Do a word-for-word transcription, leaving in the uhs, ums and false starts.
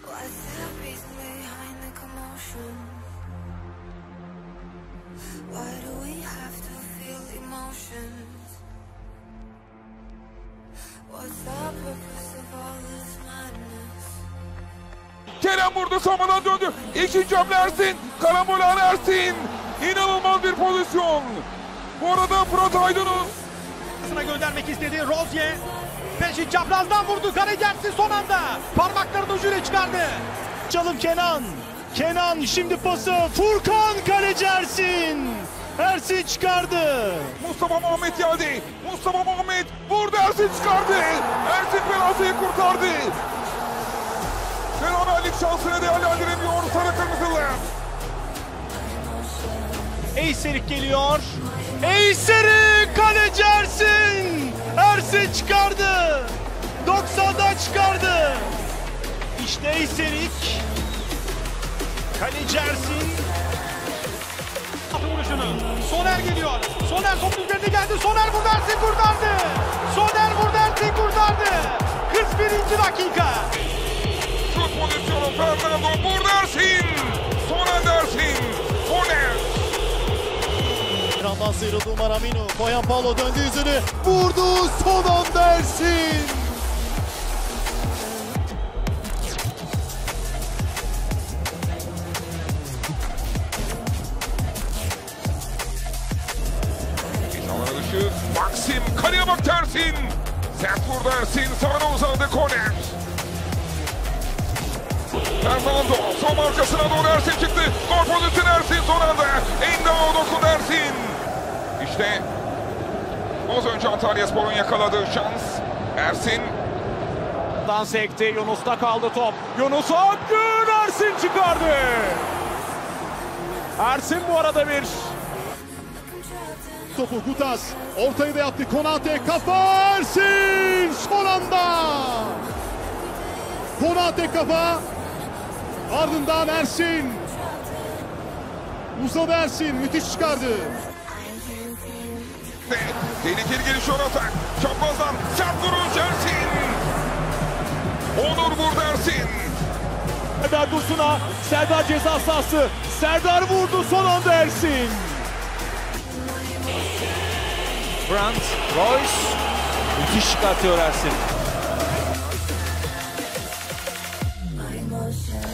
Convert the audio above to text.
Kerem vurdu, savunmadan döndü. İkinci hamle Ersin. Karambolan Ersin. İnanılmaz bir pozisyon. Bu arada Fırat Aydınus göndermek istedi. Rozier peşin çaprazdan vurdu. Kaleci Ersin son anda parmaklarının ucuyla çıkardı. Çalım Kenan. Kenan şimdi pası. Furkan kaleci Ersin. Ersin çıkardı. Mustafa Muhammed geldi. Mustafa Muhammed vurdu, Ersin çıkardı. Ersin penaltıyı kurtardı. Beraberlik şansını değerlendiremiyor sarı kırmızılı. Eyserik geliyor. Eyserik kaleci Ersin. Ersin çıkardı. doksandan çıkardı. İşte Eyserik. Kaleci Ersin. Atı vuruşunu. Soner geliyor. Soner topun üzerine geldi. Soner vurdu, Ersin kurtardı. Soner vurdu, Ersin kurtardı. kırk birinci dakika. Şut pozisyonu Fernando vurdu, Ersin. Soner Ersin. Soner. Ekrandan sıyrıldı Maramino. Koyan Paulo döndü yüzünü. Vurdu son anda Ersin. Alana dışı Maxim. Kaleye bak Ersin. Sert vurdu Ersin. Sağına uzandı korner. Fernando son markasına doğru Ersin çıktı. Gol pozisyonu Ersin son anda. Endao dokundu Ersin. İşte az önce Antalyaspor'un yakaladığı şans. Ersin. Dan sekti. Yunus'ta kaldı top. Yunus Akgün, Ersin çıkardı. Ersin bu arada bir Topu Gutas. Ortayı da yaptı. Konate kafa Ersin. Son anda. Konate kafa. Ardından Ersin. Uzadı Ersin. Müthiş çıkardı. Tehlikeli gelişiyor atak. Çaprazdan sert vuruş Ersin. Onur vurdu Ersin. Serdar Dursun'a. Serdar ceza sahası. Serdar vurdu son anda Ersin. Brandt, Royce. Müthiş çıkartıyor Ersin.